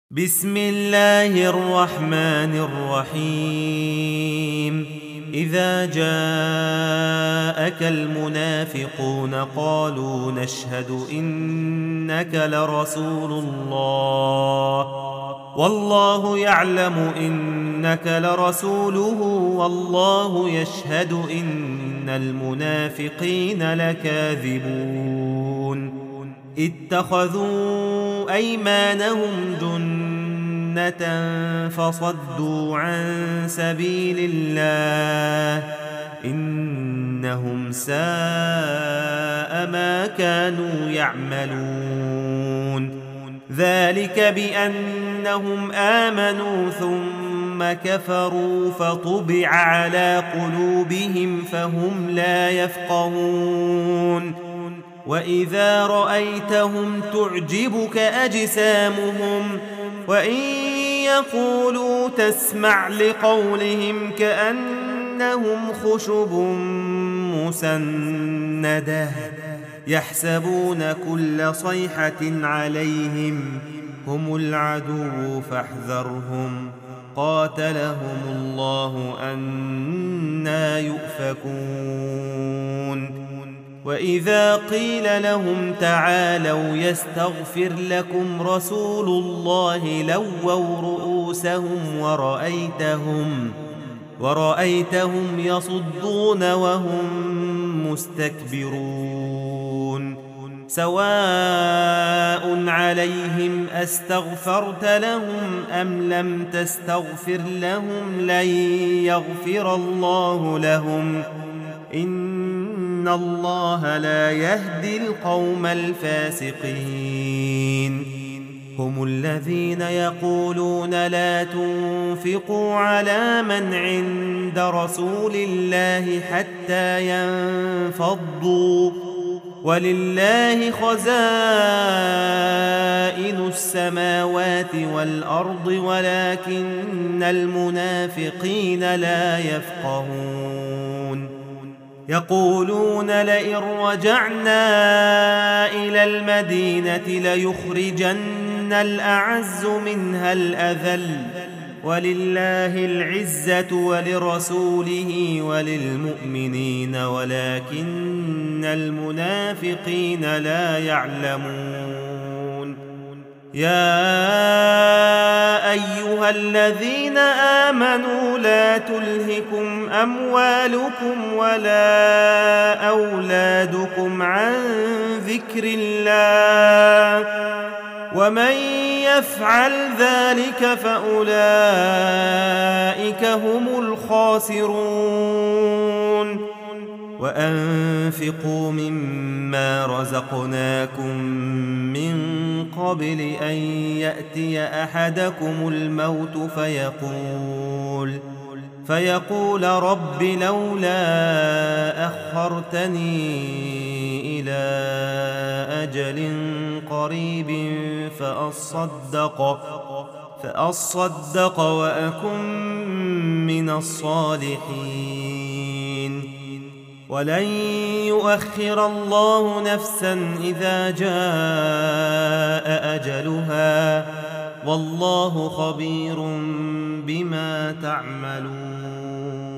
بسم الله الرحمن الرحيم إذا جاءك المنافقون قالوا نشهد إنك لرسول الله والله يعلم إنك لرسوله والله يشهد إن المنافقين لكاذبون اتخذوا أيمانهم جنة فصدوا عن سبيل الله إنهم ساء ما كانوا يعملون ذلك بأنهم آمنوا ثم كفروا فطبع على قلوبهم فهم لا يفقهون وإذا رأيتهم تعجبك أجسامهم وإن يقولوا تسمع لقولهم كأنهم خشب مسندة يحسبون كل صيحة عليهم هم العدو فاحذرهم قاتلهم الله أنى يؤفكون وإذا قيل لهم تعالوا يستغفر لكم رسول الله لووا رؤوسهم ورأيتهم يصدون وهم مستكبرون سواء عليهم أستغفرت لهم أم لم تستغفر لهم لن يغفر الله لهم إن الله لا يهدي القوم الفاسقين هم الذين يقولون لا تنفقوا على من عند رسول الله حتى ينفضوا ولله خزائن السماوات والأرض ولكن المنافقين لا يفقهون يقولون لئن رجعنا إلى المدينة ليخرجن الأعز منها الأذل ولله العزة ولرسوله وللمؤمنين ولكن المنافقين لا يعلمون يا أيها الذين آمنوا لا تلهكم أموالكم ولا أولادكم عن ذكر الله ومن يفعل ذلك فأولئك هم الخاسرون وأنفقوا مما رزقناكم من قبل أن يأتي أحدكم الموت فيقول رب لولا أخرتني إلى أجل قريب فأصدق وأكن من الصالحين ولن يؤخر الله نفسا إذا جاء أجلها والله خبير بما تعملون